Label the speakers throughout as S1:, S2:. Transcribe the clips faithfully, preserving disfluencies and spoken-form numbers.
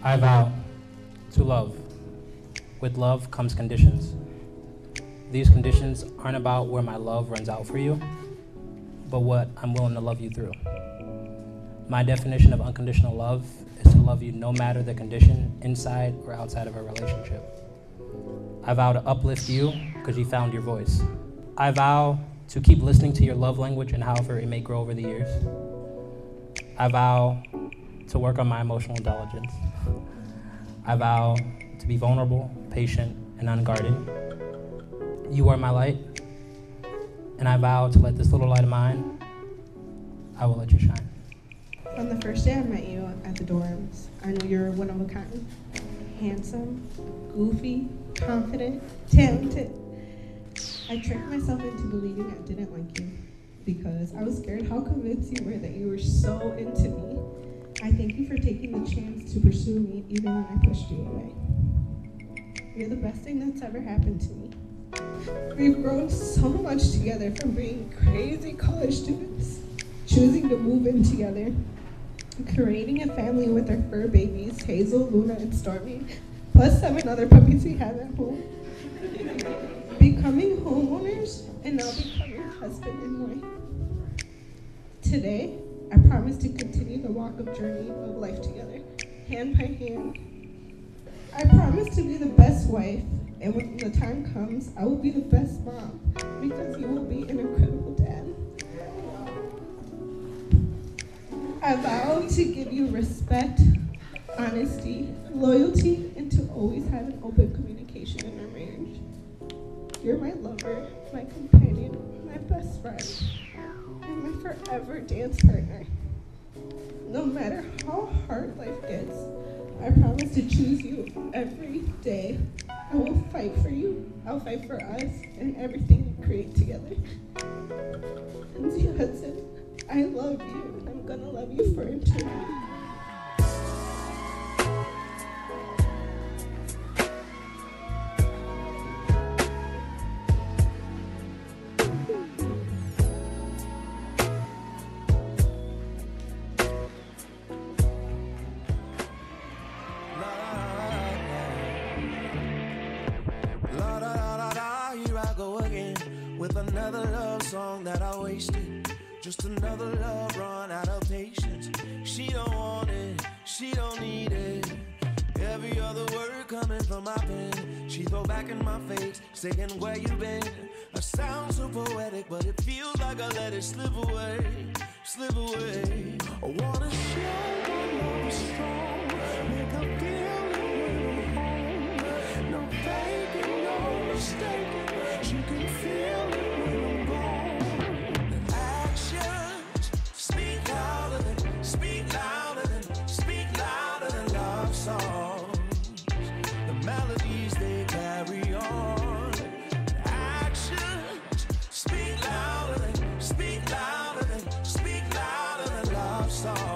S1: I vow to love. With love comes conditions. These conditions aren't about where my love runs out for you, but what I'm willing to love you through. My definition of unconditional love is to love you no matter the condition, inside or outside of a relationship. I vow to uplift you because you found your voice. I vow to keep listening to your love language and however it may grow over the years. I vow to work on my emotional intelligence. I vow to be vulnerable, patient, and unguarded. You are my light, and I vow to let this little light of mine, I will let you shine.
S2: On the first day I met you at the dorms, I knew you were one of a kind. Handsome, goofy, confident, talented. I tricked myself into believing I didn't like you because I was scared how convinced you were that you were so into me. I thank you for taking the chance to pursue me even when I pushed you away. You're the best thing that's ever happened to me. We've grown so much together, from being crazy college students, choosing to move in together, creating a family with our fur babies, Hazel, Luna, and Stormy, plus seven other puppies we have at home, becoming homeowners, and now becoming husband and wife. Today, I promise to continue the walk of journey of life together, hand by hand. I promise to be the best wife, and when the time comes, I will be the best mom, because you will be an incredible dad. I vow to give you respect, honesty, loyalty, and to always have an open communication in our marriage. You're my lover, my companion, my best friend, and my forever dance partner. No matter how hard life gets, I promise to choose you every day. I will fight for you, I'll fight for us, and everything we create together. Lindsay Hudson, I love you, and I'm gonna love you for eternity.
S3: With another love song that I wasted, just another love run out of patience. She don't want it, she don't need it. Every other word coming from my pen, she throw back in my face, saying where you been. I sound so poetic, but it feels like I let it slip away, slip away. I wanna show my love is strong, make her feel it when I'm home. No faking, no mistaking. She can feel it when I'm gone. The actions speak louder than, speak louder than, speak louder than love songs. The melodies they carry on. The actions speak louder than, speak louder than, speak louder than love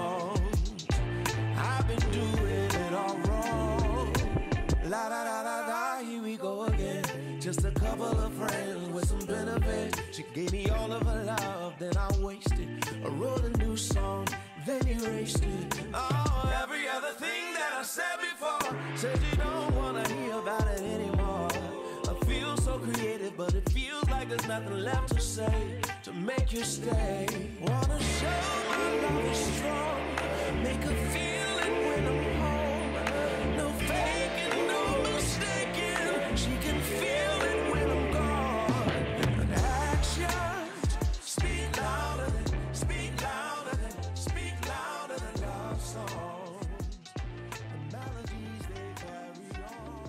S3: songs. I've been doing it all wrong. La da da da da, here we go again. Just a couple of friends with some benefits. She gave me all of her love, then I wasted. I wrote a new song, then erased it. Oh, every other thing that I said before, said you don't wanna hear about it anymore. I feel so creative, but it feels like there's nothing left to say to make you stay. Wanna show my love is strong, make her feel it when I'm home. No faking, no mistaking. She can feel it when I'm gone. And actions speak louder than, speak louder than, speak louder than love songs. The melodies they carry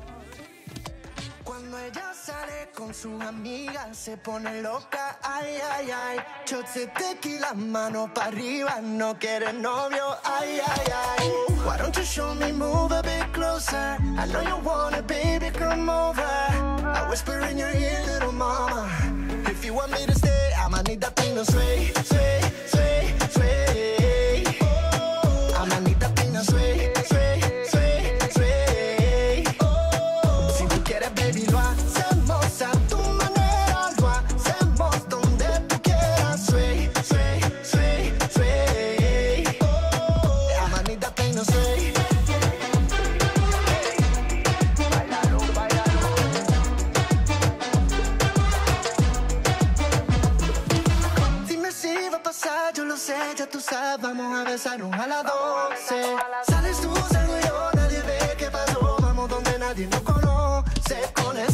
S3: on.
S4: Cuando ella sale con sus amigas se pone loca, ay, ay, ay. Shots de tequila, mano pa' arriba, no quiere novio, ay, ay, ay. Why don't you show me, move a bit closer? I know you want it, baby, come over. I whisper in your ear, little mama. If you want me to stay, I'ma need that thing to sway, sway, sway, sway. I'ma need that thing to sway, sway, sway, sway. Si tú quieres, baby, lo hacemos a tu manera, lo hacemos donde tú quieras. Sway, sway, sway, sway. I'ma need that thing to sway. doce, ya tú sabes, vamos a besarnos a las doce. Sales tú, salgo yo, nadie ve qué pasó. Vamos donde nadie nos conoce. Con ese